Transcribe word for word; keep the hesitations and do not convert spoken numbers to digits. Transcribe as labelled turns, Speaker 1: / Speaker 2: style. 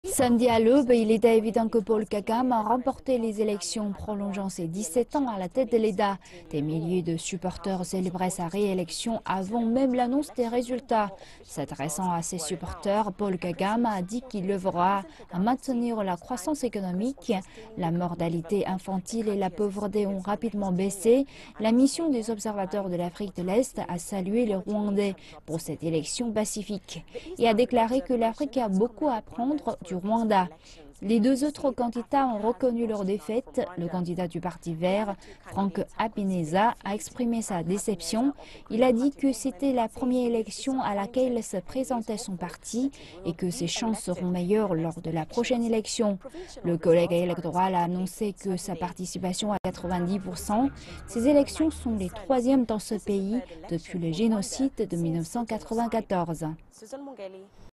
Speaker 1: Samedi à l'aube, il était évident que Paul Kagame a remporté les élections, prolongeant ses dix-sept ans à la tête de l'État. Des milliers de supporters célébraient sa réélection avant même l'annonce des résultats. S'adressant à ses supporters, Paul Kagame a dit qu'il œuvrera à maintenir la croissance économique. La mortalité infantile et la pauvreté ont rapidement baissé. La mission des observateurs de l'Afrique de l'Est a salué les Rwandais pour cette élection pacifique et a déclaré que l'Afrique a beaucoup à apprendre du Rwanda. Les deux autres candidats ont reconnu leur défaite. Le candidat du Parti vert, Frank Habineza, a exprimé sa déception. Il a dit que c'était la première élection à laquelle se présentait son parti et que ses chances seront meilleures lors de la prochaine élection. Le collègue électoral a annoncé que sa participation à quatre-vingt-dix pour cent. Ces élections sont les troisièmes dans ce pays depuis le génocide de mille neuf cent quatre-vingt-quatorze.